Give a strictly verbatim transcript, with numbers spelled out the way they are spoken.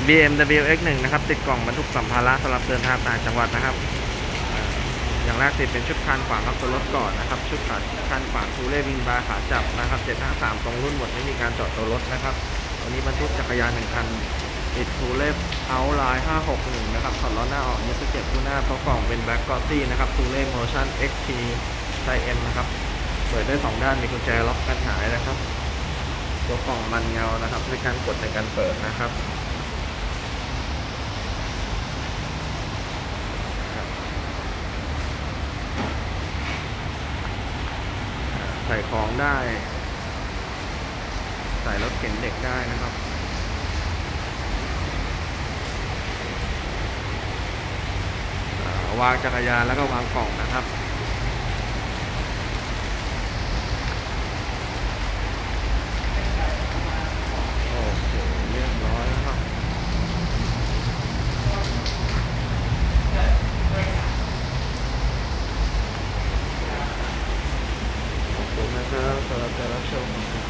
บี เอ็ม ดับเบิลยู เอ็กซ์ หนึ่ง นะครับติดกล่องบรรทุกสัมภาระสำหรับเดินทางต่างจังหวัดนะครับอย่างแรกติดเป็นชุดคานขวางรับตัวรถก่อนนะครับชุดขาคานขวางทูเล่วิงบาร์ขาจับนะครับเจ็ดห้าสามตรงรุ่นหมดไม่มีการเจาะตัวรถนะครับวันนี้บรรทุกจักรยานหนึ่งคันติดทูเล่เอาไลน์ห้าหกหนึ่งนะครับถอดล้อหน้าออกยึดสเก็ตคู่หน้าเพราะกล่องเป็นแบล็กกอตตี้นะครับทูเล่โมชั่น เอ็กซ์ ที ไซเอ็มนะครับเปิดได้สองด้านมีกุญแจล็อกกันหายนะครับตัวกล่องมันเงานะครับด้วยการกดในการเปิดนะครับใส่ของได้ใส่รถเข็นเด็กได้นะครับวางจักรยานแล้วก็วางกล่องนะครับโอเคเรียบร้อยแล้วครับขอบคุณนะครับสำหรับการรับชม